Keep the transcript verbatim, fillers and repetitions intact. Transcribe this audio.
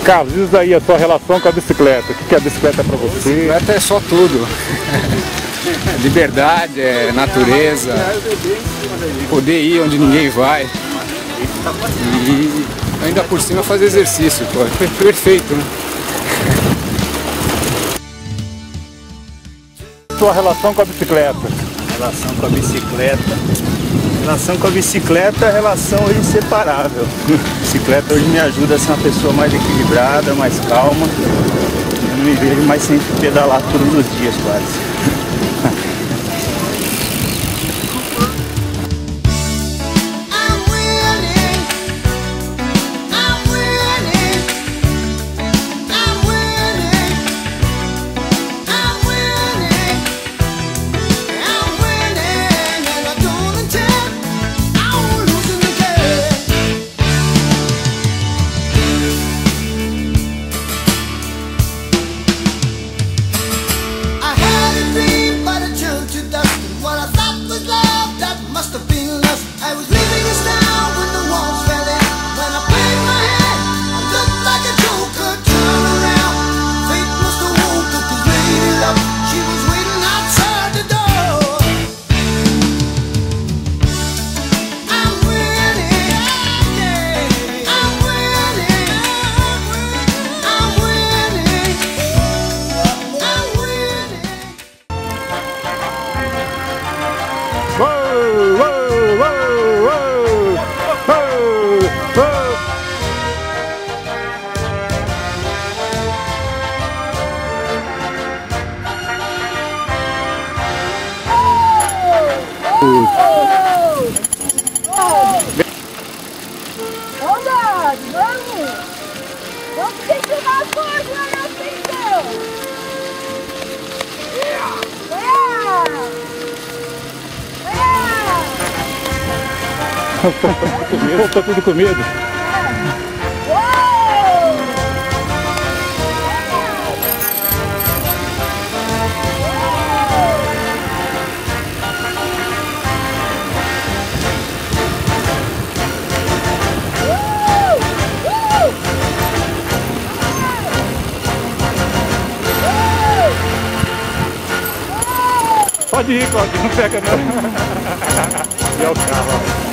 Carlos, diz aí a sua relação com a bicicleta. O que é a bicicleta para você? Bicicleta é só tudo. Liberdade, é natureza, poder ir onde ninguém vai. E ainda por cima fazer exercício, pô. É perfeito, né? Sua relação com a bicicleta? Relação com a bicicleta. Relação com a bicicleta é relação inseparável. A bicicleta hoje me ajuda a ser uma pessoa mais equilibrada, mais calma. Eu não me vejo mais sem pedalar todos os dias quase. Vamos continuar a força na nossa então! Eu tô tudo com medo. Pode ir, Cláudio, não pega não. E é o carro, ó.